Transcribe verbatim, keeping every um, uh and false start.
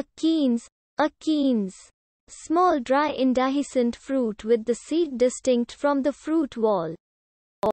Achenes. Achenes. Small dry indehiscent fruit with the seed distinct from the fruit wall.